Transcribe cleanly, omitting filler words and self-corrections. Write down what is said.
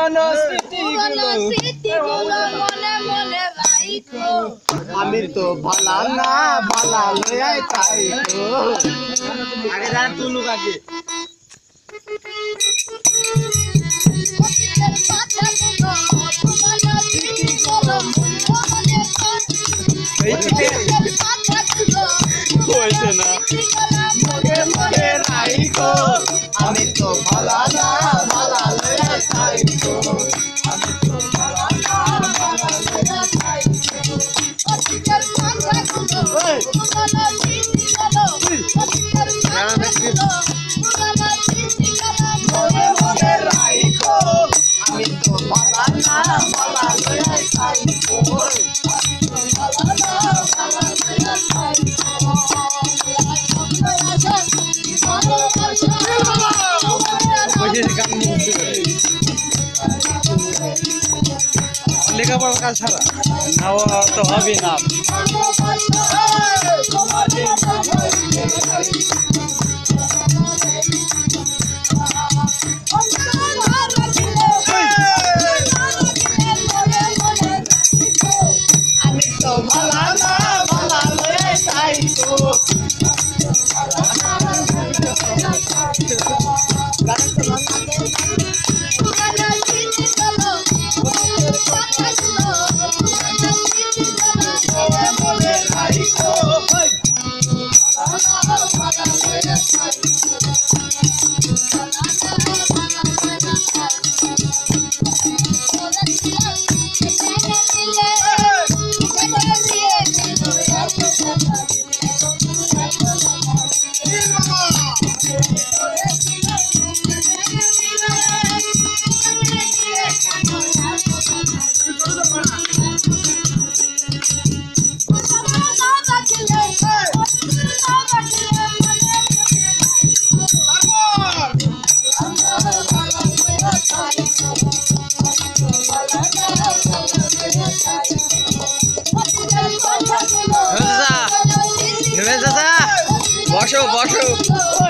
পুরনো স্মৃতিগুলো মনে মনে রাখো আমি তো ভালা না ভালা লয়াই তাই তো আগে যারা তুলুক আগে হয়েছে না মনে মনে রাখো আমি তো ভালা না ভালা লয়াই তাই তো আমি তো ভালা না ভালা লয়াই তাই তো মনে মনে রাখো আমি তো ভালা না ভালা লয়াই তাই তো লেখাপড়ার কাজ ছাড়া না তো হবে না আমি তো ভালা না ভালা লয়াই তাই তো বসো বসো